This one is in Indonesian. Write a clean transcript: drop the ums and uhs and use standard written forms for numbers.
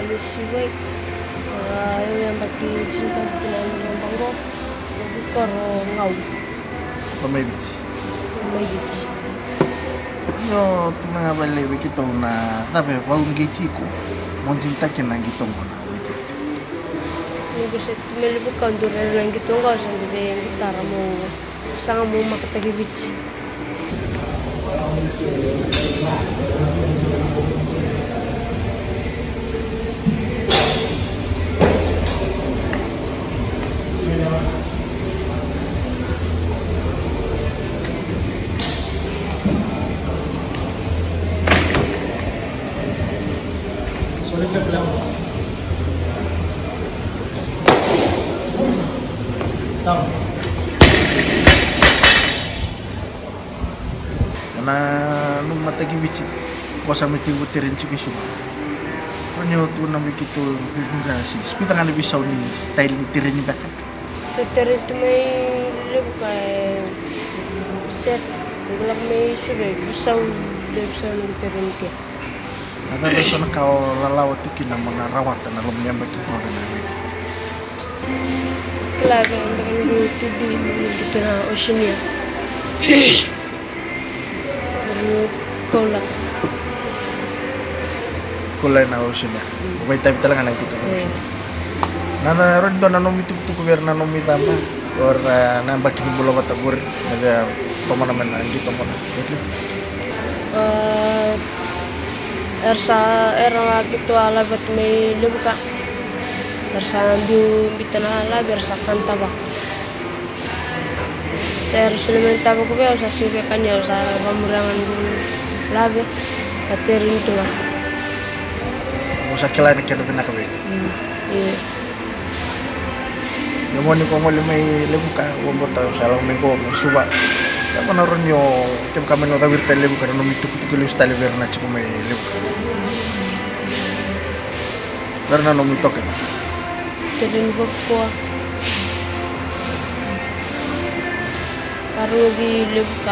si baik yang bagi cinta dengan banggo bukan ngau Pamebits. magis No, tunanga bale wikito na tabe waungichiko. Monjinta kena gitu mona. ni bisa melibukan duran lang gitu ngau sendiri gitara mo sang mo makatagi beach Solid lang. Tahu. Na nung matagi bichi. Kosa miti butirin chikisu. Onyo tu na wikito ngasi. Spita ngani bisa ni style tirin ni bakal. Twitter itu may libukan set gelap may sudah bisa nontonin ke Ada rasa na kau lalaw tu kina mga rawatan na lumiyang baki mo na namin. Claro, dengan itu di kita Oceania. Kolak. Kulay na ocean na. May tabi talaga na ito ocean. Nana ron do nanom itu tu kuwer nanom itama or nambaki ni bulo batabur naga pamanaman na gitu mo na. Era gitu ala bat may lubuka. Ersa ambil bitana ala bersa kanta ba. Saya harus tabak ko ba sa sibe kanya sa pamurangan labe aterin itu lah. Musa kilay na kaya pinakabe. Iya. Yung ni ko mo may lebuka wambota salang may ko suba. Ako na ron yung kem kami no tawir pele lebuka no mituk-tuk style ver na chiko may lebuka. Karena no mitok. Terin ko baru di lubuka.